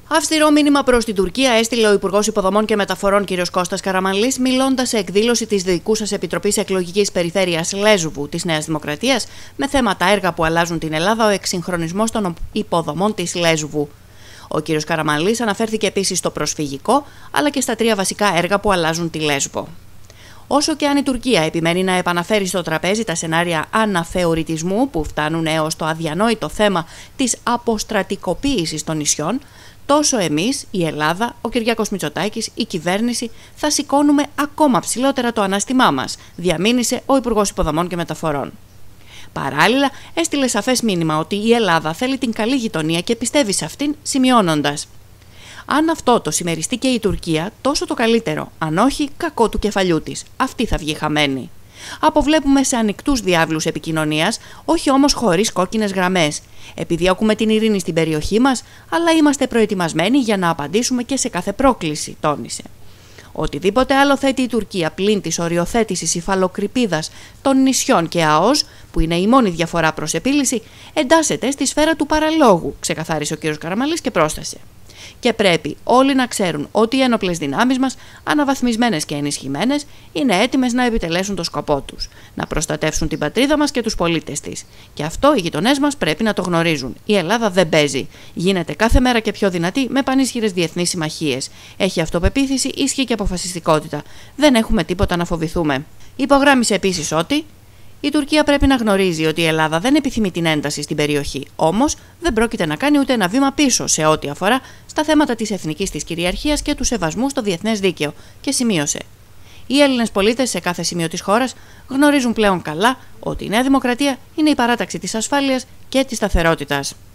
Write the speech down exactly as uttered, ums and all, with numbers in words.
Αυστηρό μήνυμα προς την Τουρκία έστειλε ο Υπουργός Υποδομών και Μεταφορών κ. Κώστας Καραμανλής, μιλώντας σε εκδήλωση της Διοικούσας Επιτροπής Εκλογικής Περιφέρειας Λέσβου της Νέας Δημοκρατίας με θέματα έργα που αλλάζουν την Ελλάδα, ο εξυγχρονισμός των υποδομών της Λέσβου. Ο κ. Καραμανλής αναφέρθηκε επίσης στο προσφυγικό, αλλά και στα τρία βασικά έργα που αλλάζουν τη Λέσβο. Όσο και αν η Τουρκία επιμένει να επαναφέρει στο τραπέζι τα σενάρια αναθεωρητισμού που φτάνουν έως το αδιανόητο θέμα της αποστρατικοποίησης των νησιών, τόσο εμείς, η Ελλάδα, ο Κυριάκος Μητσοτάκης, η κυβέρνηση θα σηκώνουμε ακόμα ψηλότερα το ανάστημά μας, διαμήνυσε ο Υπουργός Υποδομών και Μεταφορών. Παράλληλα, έστειλε σαφές μήνυμα ότι η Ελλάδα θέλει την καλή γειτονία και πιστεύει σε αυτήν, σημειώνοντας: αν αυτό το συμμεριστεί και η Τουρκία, τόσο το καλύτερο. Αν όχι, κακό του κεφαλιού της. Αυτή θα βγει χαμένη. Αποβλέπουμε σε ανοιχτούς διάβλους επικοινωνίας, όχι όμως χωρίς κόκκινες γραμμές. Επιδιώκουμε την ειρήνη στην περιοχή μας, αλλά είμαστε προετοιμασμένοι για να απαντήσουμε και σε κάθε πρόκληση, τόνισε. Οτιδήποτε άλλο θέτει η Τουρκία πλην της οριοθέτησης υφαλοκρηπίδας των νησιών και ΑΟΣ, που είναι η μόνη διαφορά προς επίλυση, εντάσσεται στη σφαίρα του παραλόγου, ξεκαθάρισε ο κ. Καραμανλής και πρόσθεσε. Και πρέπει όλοι να ξέρουν ότι οι ένοπλες δυνάμεις μας, αναβαθμισμένες και ενισχυμένες, είναι έτοιμες να επιτελέσουν το σκοπό τους, να προστατεύσουν την πατρίδα μας και τους πολίτες της. Και αυτό οι γειτονές μας πρέπει να το γνωρίζουν. Η Ελλάδα δεν παίζει. Γίνεται κάθε μέρα και πιο δυνατή με πανίσχυρες διεθνείς συμμαχίες. Έχει αυτοπεποίθηση, ισχύ και αποφασιστικότητα. Δεν έχουμε τίποτα να φοβηθούμε. Υπογράμμισε επίσης ότι η Τουρκία πρέπει να γνωρίζει ότι η Ελλάδα δεν επιθυμεί την ένταση στην περιοχή, όμως δεν πρόκειται να κάνει ούτε ένα βήμα πίσω σε ό,τι αφορά στα θέματα της εθνικής της κυριαρχίας και του σεβασμού στο διεθνές δίκαιο, και σημείωσε: οι Έλληνες πολίτες σε κάθε σημείο της χώρας γνωρίζουν πλέον καλά ότι η Νέα Δημοκρατία είναι η παράταξη της ασφάλειας και της σταθερότητας.